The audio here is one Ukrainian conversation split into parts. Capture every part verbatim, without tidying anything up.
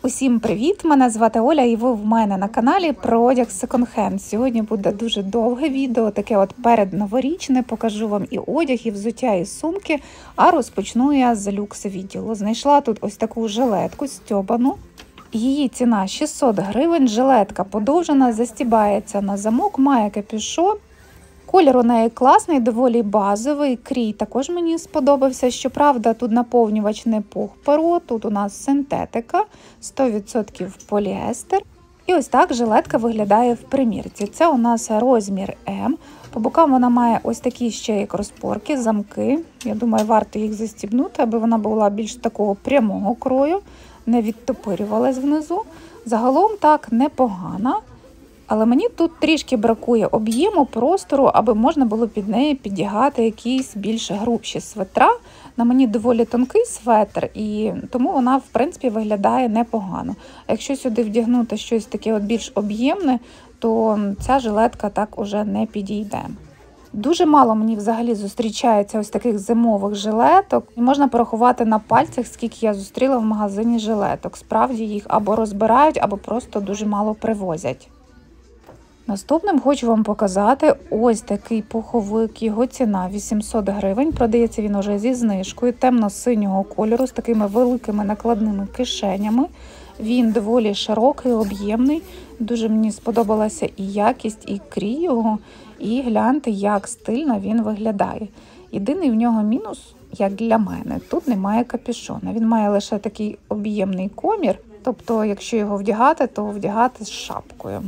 Усім привіт! Мене звати Оля і ви в мене на каналі про одяг секонд-хенд. Сьогодні буде дуже довге відео, таке от передноворічне. Покажу вам і одяг, і взуття, і сумки. А розпочну я з люкс-відділу. Знайшла тут ось таку жилетку стьобану. Її ціна шістсот гривень, жилетка подовжена, застібається на замок, має капюшон. Колір у неї класний, доволі базовий, крій також мені сподобався. Щоправда, тут наповнювач не пух перо, тут у нас синтетика, сто відсотків поліестер. І ось так жилетка виглядає в примірці. Це у нас розмір М. По бокам вона має ось такі ще як розпорки, замки. Я думаю, варто їх застібнути, аби вона була більш такого прямого крою, не відтопирювалась внизу. Загалом так непогана. Але мені тут трішки бракує об'єму, простору, аби можна було під неї піддягати якісь більш грубші светра. На мені доволі тонкий светр, і тому вона, в принципі, виглядає непогано. А якщо сюди вдягнути щось таке от більш об'ємне, то ця жилетка так уже не підійде. Дуже мало мені взагалі зустрічається ось таких зимових жилеток. І можна порахувати на пальцях, скільки я зустріла в магазині жилеток. Справді їх або розбирають, або просто дуже мало привозять. Наступним хочу вам показати ось такий пуховик. Його ціна вісімсот гривень. Продається він уже зі знижкою, темно-синього кольору, з такими великими накладними кишенями. Він доволі широкий, об'ємний. Дуже мені сподобалася і якість, і крій його. І гляньте, як стильно він виглядає. Єдиний в нього мінус, як для мене, тут немає капюшона. Він має лише такий об'ємний комір. Тобто, якщо його вдягати, то вдягати з шапкою.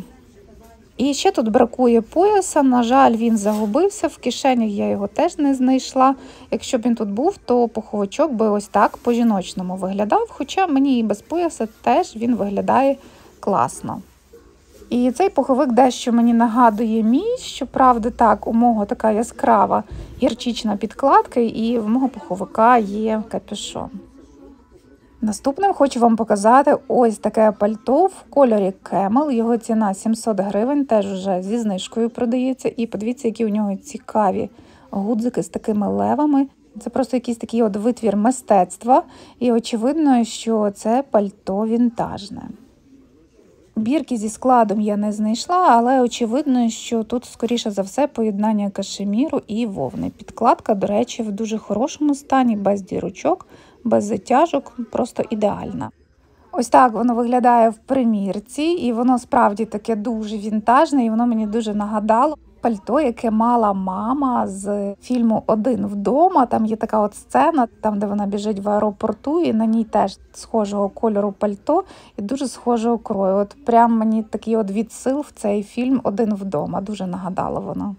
І ще тут бракує пояса, на жаль, він загубився, в кишенях я його теж не знайшла. Якщо б він тут був, то пуховичок би ось так по-жіночному виглядав, хоча мені і без пояса теж він виглядає класно. І цей пуховик дещо мені нагадує мій, щоправда так, у мого така яскрава гірчична підкладка і в мого пуховика є капюшон. Наступним хочу вам показати ось таке пальто в кольорі Camel. Його ціна сімсот гривень, теж вже зі знижкою продається. І подивіться, які у нього цікаві гудзики з такими левами. Це просто якийсь такий от витвір мистецтва. І очевидно, що це пальто вінтажне. Бірки зі складом я не знайшла, але очевидно, що тут, скоріше за все, поєднання кашеміру і вовни. Підкладка, до речі, в дуже хорошому стані, без дірочок, без затяжок, просто ідеальна. Ось так воно виглядає в примірці, і воно справді таке дуже вінтажне, і воно мені дуже нагадало пальто, яке мала мама з фільму «Один вдома». Там є така от сцена, там, де вона біжить в аеропорту, і на ній теж схожого кольору пальто і дуже схожого крою. От прям мені такий от відсил в цей фільм «Один вдома». Дуже нагадало воно.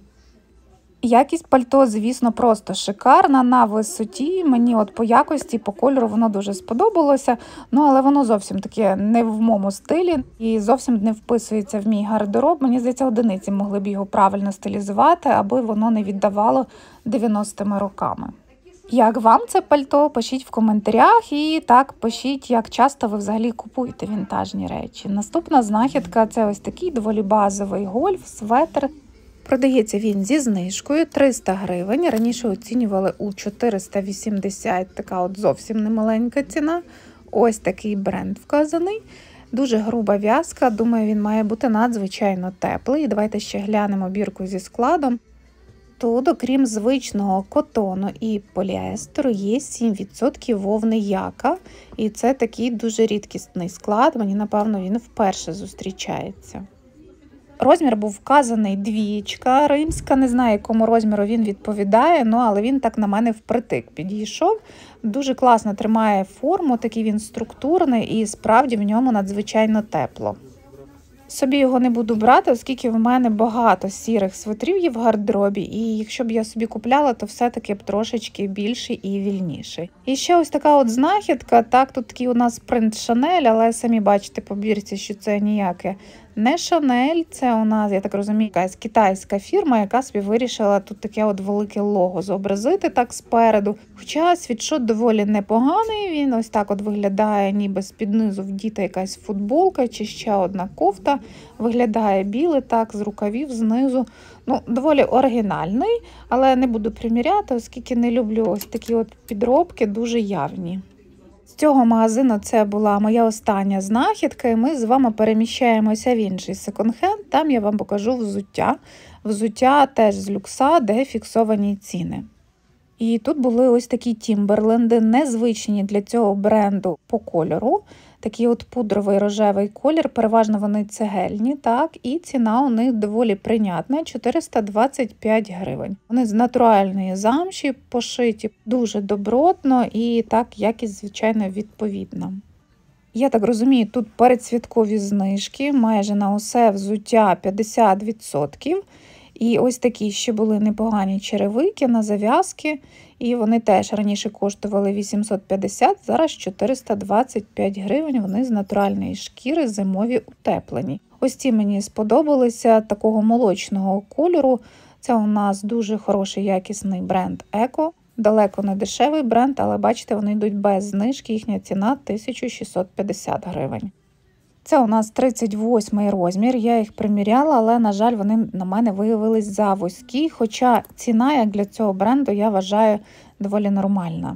Якість пальто, звісно, просто шикарна, на висоті. Мені от по якості, по кольору воно дуже сподобалося, ну але воно зовсім таке не в моєму стилі і зовсім не вписується в мій гардероб. Мені здається, одиниці могли б його правильно стилізувати, аби воно не віддавало дев'яностими роками. Як вам це пальто? Пишіть в коментарях і так пишіть, як часто ви взагалі купуєте вінтажні речі. Наступна знахідка – це ось такий доволі базовий гольф, светр. Продається він зі знижкою триста гривень, раніше оцінювали у чотириста вісімдесят, така от зовсім немаленька ціна. Ось такий бренд вказаний, дуже груба в'язка, думаю, він має бути надзвичайно теплий. Давайте ще глянемо бірку зі складом. Тут, окрім звичного котону і поліестеру, є сім відсотків вовни яка, і це такий дуже рідкісний склад, мені, напевно, він вперше зустрічається. Розмір був вказаний двієчка римська, не знаю, якому розміру він відповідає, ну, але він так на мене впритик підійшов. Дуже класно тримає форму, такий він структурний і справді в ньому надзвичайно тепло. Собі його не буду брати, оскільки в мене багато сірих светрів є в гардеробі, і якщо б я собі купляла, то все-таки б трошечки більший і вільніший. І ще ось така от знахідка, так, тут такий у нас принт Шанель, але самі бачите по бірці, що це ніяке не Шанель, це у нас, я так розумію, якась китайська фірма, яка собі вирішила тут таке от велике лого зобразити так спереду. Хоча світшот доволі непоганий, він ось так от виглядає, ніби з-під низу вдіта якась футболка чи ще одна кофта. Виглядає білий так, з рукавів, знизу. Ну, доволі оригінальний, але не буду приміряти, оскільки не люблю ось такі от підробки, дуже явні. З цього магазину це була моя остання знахідка, і ми з вами переміщаємося в інший секонд-хенд. Там я вам покажу взуття. Взуття теж з люкса, де фіксовані ціни. І тут були ось такі тімберленди, незвичні для цього бренду по кольору. Такий от пудровий рожевий колір, переважно вони цегельні, так, і ціна у них доволі прийнятна – чотириста двадцять п'ять гривень. Вони з натуральної замші пошиті, дуже добротно і так якість, звичайно, відповідна. Я так розумію, тут передсвяткові знижки, майже на усе взуття п'ятдесят відсотків. І ось такі ще були непогані черевики на зав'язки, і вони теж раніше коштували вісімсот п'ятдесят, зараз чотириста двадцять п'ять гривень, вони з натуральної шкіри, зимові утеплені. Ось ці мені сподобалися, такого молочного кольору. Це у нас дуже хороший якісний бренд Еко. Далеко не дешевий бренд, але бачите, вони йдуть без знижки, їхня ціна тисяча шістсот п'ятдесят гривень. Це у нас тридцять восьмий розмір, я їх приміряла, але, на жаль, вони на мене виявились завузькі, хоча ціна, як для цього бренду, я вважаю, доволі нормальна.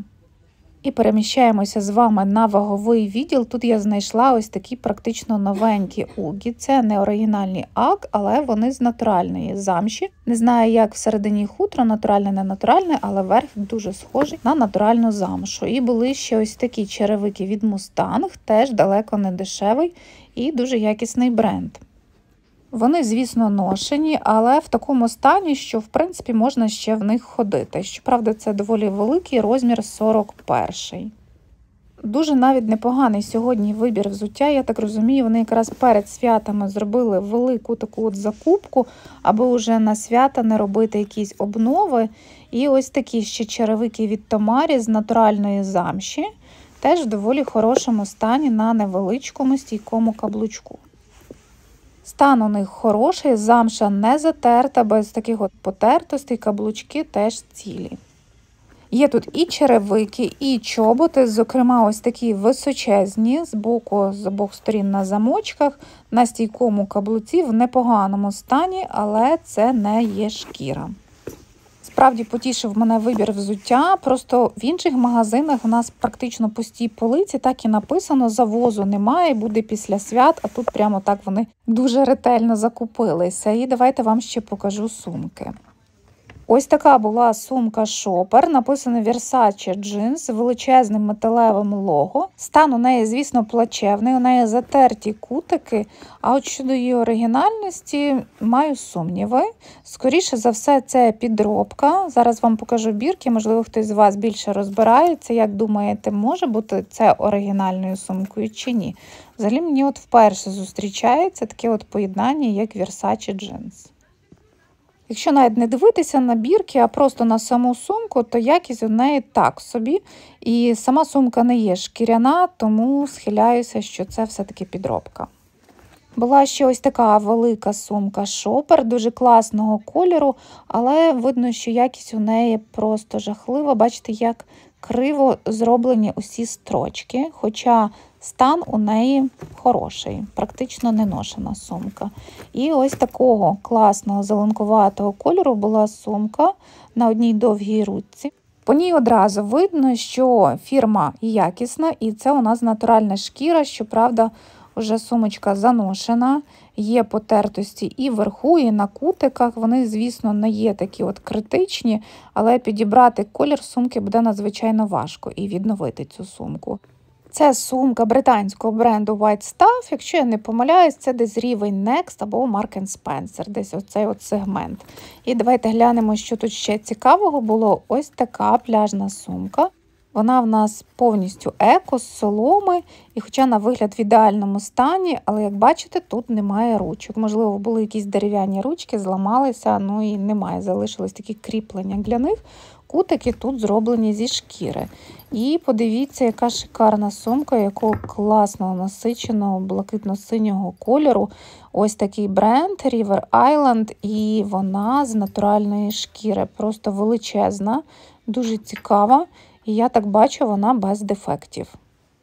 І переміщаємося з вами на ваговий відділ. Тут я знайшла ось такі практично новенькі угі. Це не оригінальні ак, але вони з натуральної замші. Не знаю, як всередині хутро, натуральне, не натуральне, але верх дуже схожий на натуральну замшу. І були ще ось такі черевики від Mustang, теж далеко не дешевий і дуже якісний бренд. Вони, звісно, ношені, але в такому стані, що, в принципі, можна ще в них ходити. Щоправда, це доволі великий розмір сорок перший. Дуже навіть непоганий сьогодні вибір взуття. Я так розумію, вони якраз перед святами зробили велику таку от закупку, аби вже на свята не робити якісь обнови. І ось такі ще черевики від Томарі з натуральної замші. Теж в доволі хорошому стані на невеличкому стійкому каблучку. Стан у них хороший, замша не затерта, без таких от потертостей, каблучки теж цілі. Є тут і черевики, і чоботи, зокрема ось такі височезні, з боку, з обох сторін на замочках, на стійкому каблуці, в непоганому стані, але це не є шкіра. Справді потішив мене вибір взуття, просто в інших магазинах у нас практично пусті полиці, так і написано, завозу немає, буде після свят, а тут прямо так вони дуже ретельно закупилися. І давайте вам ще покажу сумки. Ось така була сумка Шопер, написано Versace Jeans з величезним металевим лого. Стан у неї, звісно, плачевний, у неї затерті кутики, а от щодо її оригінальності маю сумніви. Скоріше за все, це підробка. Зараз вам покажу бірки, можливо, хтось з вас більше розбирається. Як думаєте, може бути це оригінальною сумкою чи ні? Взагалі мені от вперше зустрічається таке от поєднання, як Versace Jeans. Якщо навіть не дивитися на бірки, а просто на саму сумку, то якість у неї так собі. І сама сумка не є шкіряна, тому схиляюся, що це все-таки підробка. Була ще ось така велика сумка Шопер, дуже класного кольору, але видно, що якість у неї просто жахлива. Бачите, як криво зроблені усі строчки, хоча стан у неї хороший, практично не ношена сумка. І ось такого класного зеленкуватого кольору була сумка на одній довгій ручці. По ній одразу видно, що фірма якісна, і це у нас натуральна шкіра, щоправда, вже сумочка заношена, є потертості і вверху, і на кутиках. Вони, звісно, не є такі от критичні, але підібрати колір сумки буде надзвичайно важко і відновити цю сумку. Це сумка британського бренду White Stuff. Якщо я не помиляюсь, це десь рівень Next або Marks and Spencer, десь оцей от сегмент. І давайте глянемо, що тут ще цікавого було. Ось така пляжна сумка. Вона в нас повністю еко, з соломи, і хоча на вигляд в ідеальному стані, але, як бачите, тут немає ручок. Можливо, були якісь дерев'яні ручки, зламалися, ну і немає, залишились такі кріплення для них. Кутики тут зроблені зі шкіри. І подивіться, яка шикарна сумка, якого класного насиченого блакитно-синього кольору. Ось такий бренд River Island, і вона з натуральної шкіри. Просто величезна, дуже цікава. І я так бачу, вона без дефектів.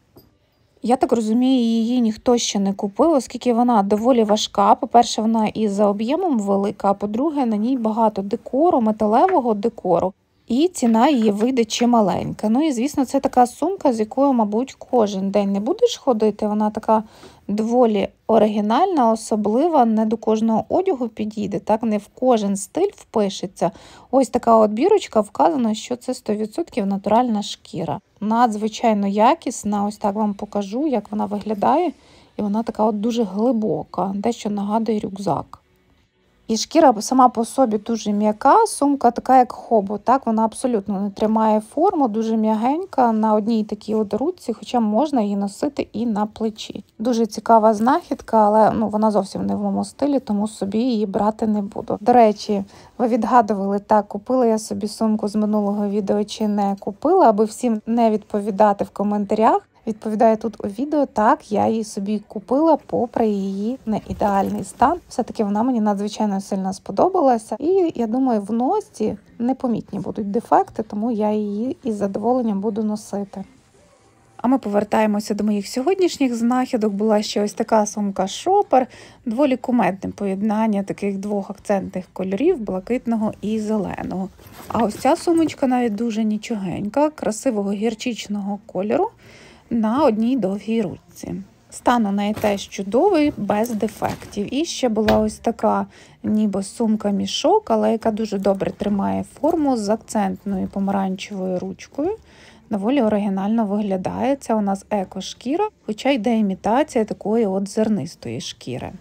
Я так розумію, її ніхто ще не купив, оскільки вона доволі важка. По-перше, вона і за об'ємом велика, а по-друге, на ній багато декору, металевого декору. І ціна її вийде чималенька. Ну і, звісно, це така сумка, з якою, мабуть, кожен день не будеш ходити. Вона така доволі оригінальна, особлива, не до кожного одягу підійде, так, не в кожен стиль впишеться. Ось така от бірочка, вказано, що це сто відсотків натуральна шкіра. Надзвичайно якісна, ось так вам покажу, як вона виглядає. І вона така от дуже глибока, дещо нагадує рюкзак. І шкіра сама по собі дуже м'яка, сумка така як хобот, так, вона абсолютно не тримає форму, дуже м'ягенька на одній такій от руці, хоча можна її носити і на плечі. Дуже цікава знахідка, але ну, вона зовсім не в моєму стилі, тому собі її брати не буду. До речі, ви відгадували, так, купила я собі сумку з минулого відео чи не купила, аби всім не відповідати в коментарях. Відповідаю тут у відео, так, я її собі купила попри її не ідеальний стан. Все-таки вона мені надзвичайно сильно сподобалася. І я думаю, в носі непомітні будуть дефекти, тому я її із задоволенням буду носити. А ми повертаємося до моїх сьогоднішніх знахідок. Була ще ось така сумка шопер, доволі кумедне поєднання таких двох акцентних кольорів, блакитного і зеленого. А ось ця сумочка навіть дуже нічогенька, красивого гірчичного кольору, на одній довгій ручці. Стан у неї теж чудовий, без дефектів. І ще була ось така ніби сумка-мішок, але яка дуже добре тримає форму з акцентною помаранчевою ручкою. Доволі оригінально виглядає. Це у нас еко-шкіра, хоча йде імітація такої от зернистої шкіри.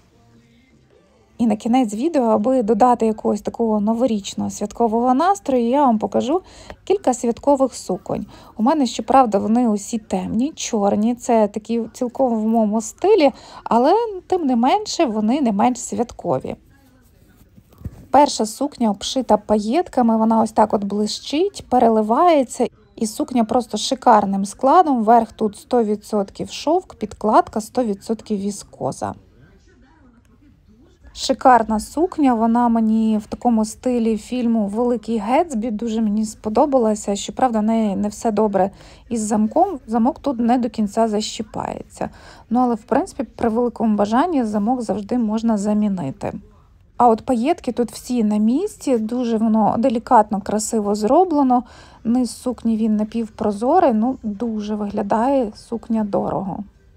І на кінець відео, аби додати якогось такого новорічного святкового настрою, я вам покажу кілька святкових суконь. У мене, щоправда, вони усі темні, чорні, це такі цілком в моєму стилі, але тим не менше вони не менш святкові. Перша сукня обшита паєтками, вона ось так от блищить, переливається. І сукня просто шикарним складом, верх тут сто відсотків шовк, підкладка сто відсотків віскоза. Шикарна сукня, вона мені в такому стилі фільму «Великий Гетсбі» дуже мені сподобалася. Щоправда, не, не все добре із замком, замок тут не до кінця защіпається. Ну, але, в принципі, при великому бажанні замок завжди можна замінити. А от паєтки тут всі на місці, дуже воно делікатно, красиво зроблено. Низ сукні він напівпрозорий, ну дуже виглядає сукня дорого.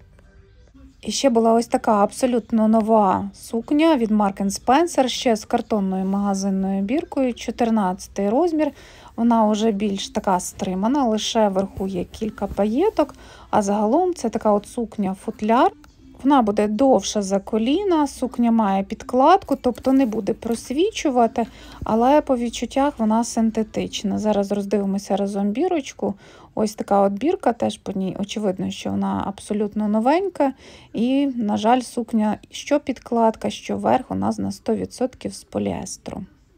І ще була ось така абсолютно нова сукня від Марк енд Спенсер, ще з картонною магазинною біркою, чотирнадцятий розмір. Вона вже більш така стримана, лише вверху є кілька паєток, а загалом це така от сукня-футляр. Вона буде довша за коліна, сукня має підкладку, тобто не буде просвічувати, але по відчуттях вона синтетична. Зараз роздивимося разом бірочку. Ось така от бірка, теж по ній очевидно, що вона абсолютно новенька. І, на жаль, сукня, що підкладка, що верх, у нас на сто відсотків з поліестру.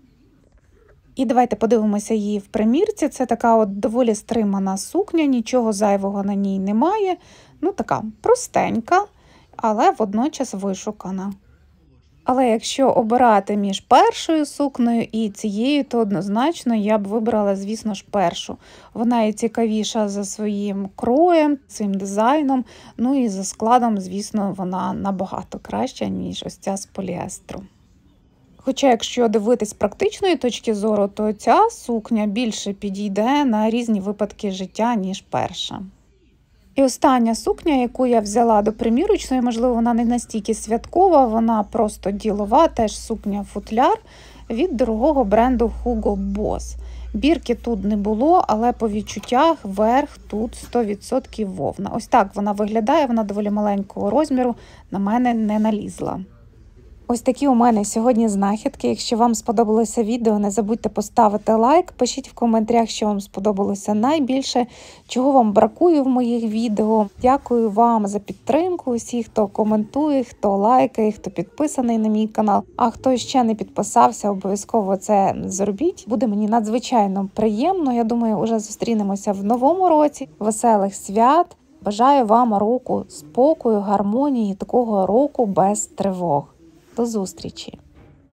І давайте подивимося її в примірці. Це така от доволі стримана сукня, нічого зайвого на ній немає. Ну, така простенька, але водночас вишукана. Але якщо обирати між першою сукнею і цією, то однозначно я б вибрала, звісно ж, першу. Вона і цікавіша за своїм кроєм, своїм дизайном, ну і за складом, звісно, вона набагато краща, ніж ось ця з поліестру. Хоча, якщо дивитись з практичної точки зору, то ця сукня більше підійде на різні випадки життя, ніж перша. І остання сукня, яку я взяла до примірочної, можливо, вона не настільки святкова, вона просто ділова, теж сукня-футляр від дорогого бренду Hugo Boss. Бірки тут не було, але по відчуттях верх тут сто відсотків вовна. Ось так вона виглядає, вона доволі маленького розміру, на мене не налізла. Ось такі у мене сьогодні знахідки. Якщо вам сподобалося відео, не забудьте поставити лайк, пишіть в коментарях, що вам сподобалося найбільше, чого вам бракує в моїх відео. Дякую вам за підтримку, усіх, хто коментує, хто лайкає, хто підписаний на мій канал. А хто ще не підписався, обов'язково це зробіть. Буде мені надзвичайно приємно. Я думаю, уже зустрінемося в новому році. Веселих свят. Бажаю вам року спокою, гармонії, такого року без тривог. До зустрічі!